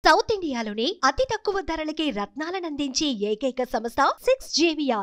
South ఇండియాలోనే అతి తక్కువ ధరలకి రత్నాలను అందించే ఏకైక సంస్థ 6 JVR.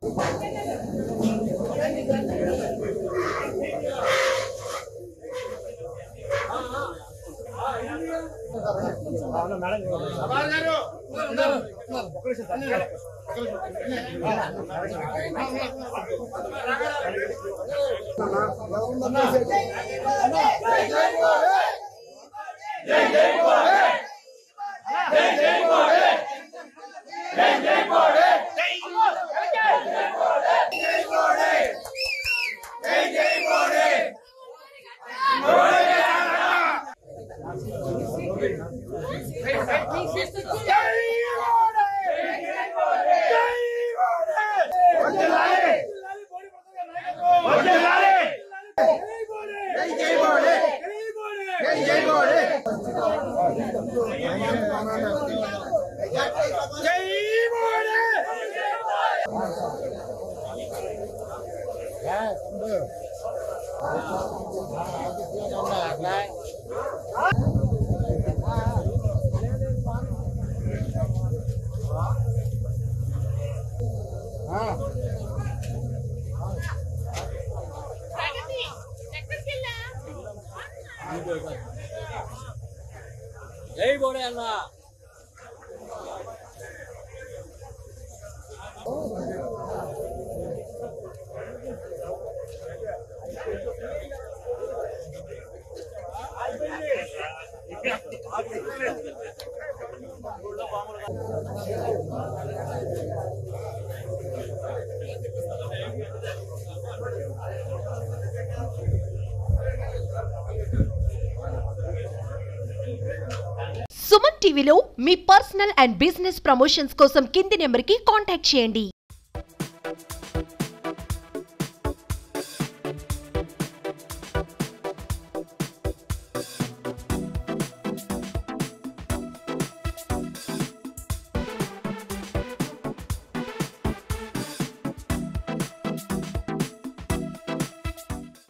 जय बोले अन्ना సుమన్ టీవీలో మీ పర్సనల్ అండ్ బిజినెస్ ప్రమోషన్స్ కోసం కింది నెంబర్కి కాంటాక్ట్ చేయండి.